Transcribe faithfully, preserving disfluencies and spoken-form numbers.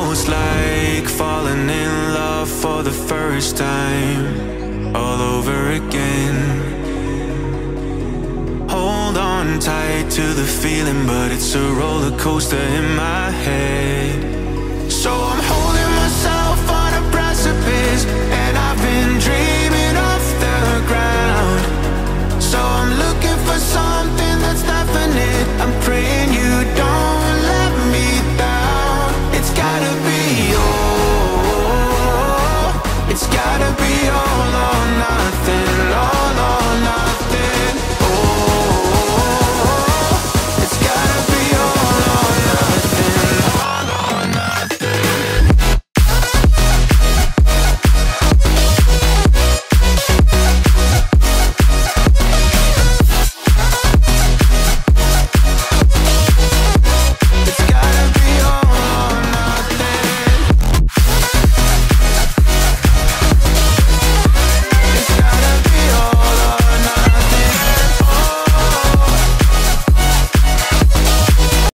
almost like falling in love for the first time, all over again. Hold on tight to the feeling, but it's a roller coaster in my head. So I'm